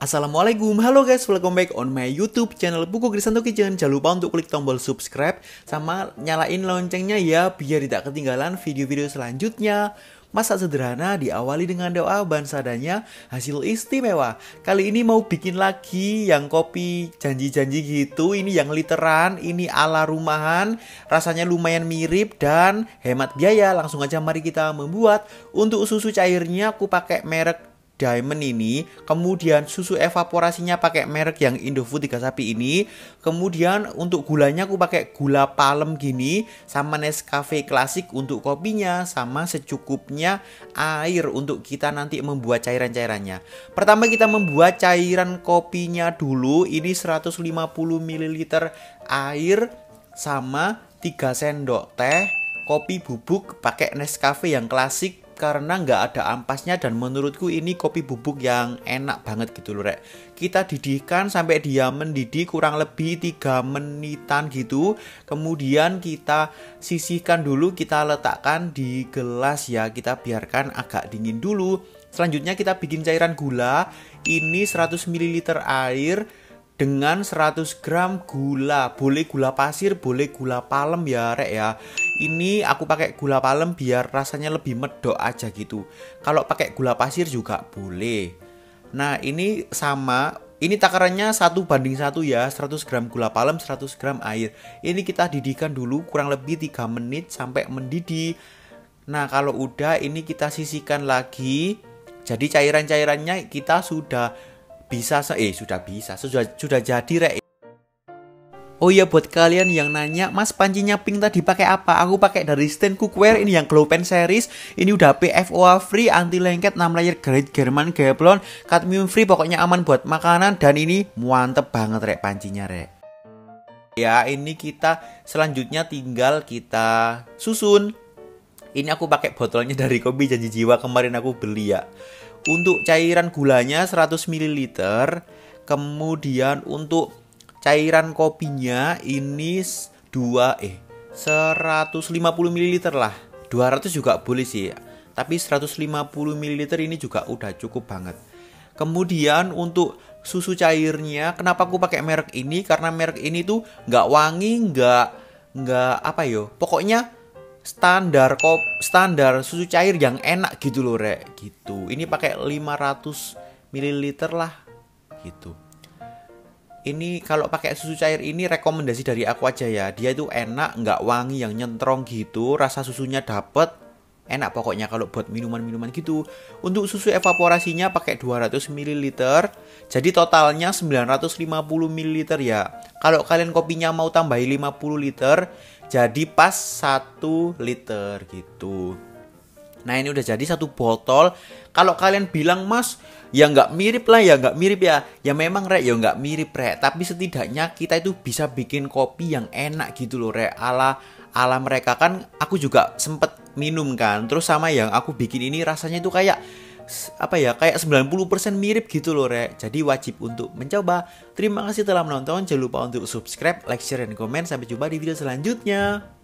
Assalamualaikum, halo guys, welcome back on my YouTube channel Buko Krisanto Kitchen. Jangan lupa untuk klik tombol subscribe sama nyalain loncengnya ya, biar tidak ketinggalan video-video selanjutnya. Masak sederhana diawali dengan doa, bahan seadanya, hasil istimewa. Kali ini mau bikin lagi yang kopi janji-janji gitu. Ini yang literan, ini ala rumahan. Rasanya lumayan mirip dan hemat biaya. Langsung aja mari kita membuat. Untuk susu cairnya aku pakai merek Diamond ini, kemudian susu evaporasinya pakai merek yang Indofood 3 sapi ini, kemudian untuk gulanya aku pakai gula palem gini, sama Nescafe klasik untuk kopinya, sama secukupnya air untuk kita nanti membuat cairan-cairannya. Pertama kita membuat cairan kopinya dulu, ini 150 ml air sama 3 sendok teh kopi bubuk pakai Nescafe yang klasik, karena nggak ada ampasnya dan menurutku ini kopi bubuk yang enak banget gitu loh rek. Kita didihkan sampai dia mendidih kurang lebih 3 menitan gitu. Kemudian kita sisihkan dulu, kita letakkan di gelas ya, kita biarkan agak dingin dulu. Selanjutnya kita bikin cairan gula. Ini 100 ml air dengan 100 gram gula. Boleh gula pasir, boleh gula palem ya rek ya. Ini aku pakai gula palem biar rasanya lebih medok aja gitu. Kalau pakai gula pasir juga boleh. Nah ini sama, ini takarannya 1:1 ya, 100 gram gula palem, 100 gram air. Ini kita didihkan dulu kurang lebih 3 menit sampai mendidih. Nah kalau udah ini kita sisihkan lagi. Jadi cairan-cairannya kita sudah jadi rek. Oh iya, buat kalian yang nanya, Mas pancinya pink tadi pakai apa? Aku pakai dari stand cookware ini yang Glow Pen series. Ini udah PFOA free, anti lengket, 6 layer grade German Gablon, cadmium free, pokoknya aman buat makanan. Dan ini mantep banget rek pancinya rek. Ya ini kita selanjutnya tinggal kita susun. Ini aku pakai botolnya dari Kopi Janji Jiwa, kemarin aku beli ya. Untuk cairan gulanya 100 ml. Kemudian untuk cairan kopinya ini 150 ml lah. 200 juga boleh sih, tapi 150 ml ini juga udah cukup banget. Kemudian untuk susu cairnya, kenapa aku pakai merek ini? Karena merek ini tuh nggak wangi, nggak apa yo, pokoknya standar susu cair yang enak gitu loh rek gitu. Ini pakai 500 ml lah gitu. Ini kalau pakai susu cair ini rekomendasi dari aku aja ya. Dia itu enak, nggak wangi yang nyentrong gitu. Rasa susunya dapet, enak pokoknya kalau buat minuman-minuman gitu. Untuk susu evaporasinya pakai 200 ml. Jadi totalnya 950 ml ya. Kalau kalian kopinya mau tambahin 50 liter, jadi pas 1 liter gitu. Nah ini udah jadi 1 botol. Kalau kalian bilang Mas, ya nggak mirip lah ya, nggak mirip ya. Ya memang rek, ya nggak mirip rek. Tapi setidaknya kita itu bisa bikin kopi yang enak gitu loh rek. Ala mereka kan aku juga sempet minum kan. Terus sama yang aku bikin ini rasanya itu kayak apa ya, kayak 90% mirip gitu loh rek. Jadi wajib untuk mencoba. Terima kasih telah menonton. Jangan lupa untuk subscribe, like, share, dan komen. Sampai jumpa di video selanjutnya.